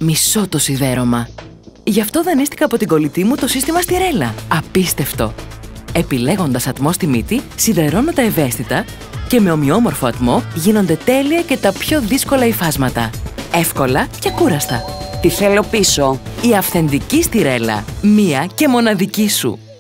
Μισώ το σιδέρωμα. Γι' αυτό δανείστηκα από την κολλητή μου το σύστημα Στιρέλα. Απίστευτο! Επιλέγοντας ατμό στη μύτη, σιδερώνω τα ευαίσθητα και με ομοιόμορφο ατμό γίνονται τέλεια και τα πιο δύσκολα υφάσματα. Εύκολα και ακούραστα. Τη θέλω πίσω. Η αυθεντική Στιρέλα. Μία και μοναδική σου.